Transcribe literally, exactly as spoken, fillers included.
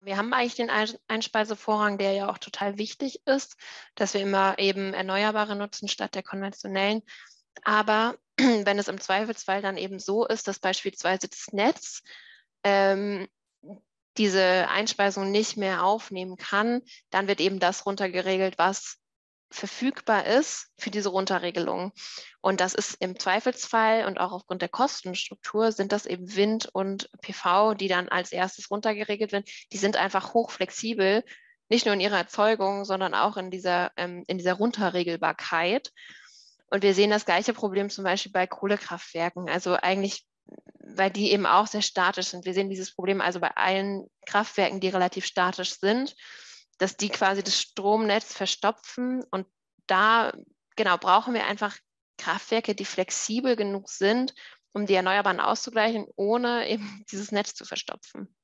Wir haben eigentlich den Ein Einspeisevorrang, der ja auch total wichtig ist, dass wir immer eben Erneuerbare nutzen statt der konventionellen. Aber wenn es im Zweifelsfall dann eben so ist, dass beispielsweise das Netz ähm, diese Einspeisung nicht mehr aufnehmen kann, dann wird eben das runtergeregelt, was verfügbar ist für diese Runterregelung. Und das ist im Zweifelsfall und auch aufgrund der Kostenstruktur sind das eben Wind und P V, die dann als erstes runtergeregelt werden. Die sind einfach hochflexibel, nicht nur in ihrer Erzeugung, sondern auch in dieser, ähm, in dieser Runterregelbarkeit. Und wir sehen das gleiche Problem zum Beispiel bei Kohlekraftwerken. Also eigentlich, weil die eben auch sehr statisch sind. Wir sehen dieses Problem also bei allen Kraftwerken, die relativ statisch sind, dass die quasi das Stromnetz verstopfen. Und da, genau, brauchen wir einfach Kraftwerke, die flexibel genug sind, um die Erneuerbaren auszugleichen, ohne eben dieses Netz zu verstopfen.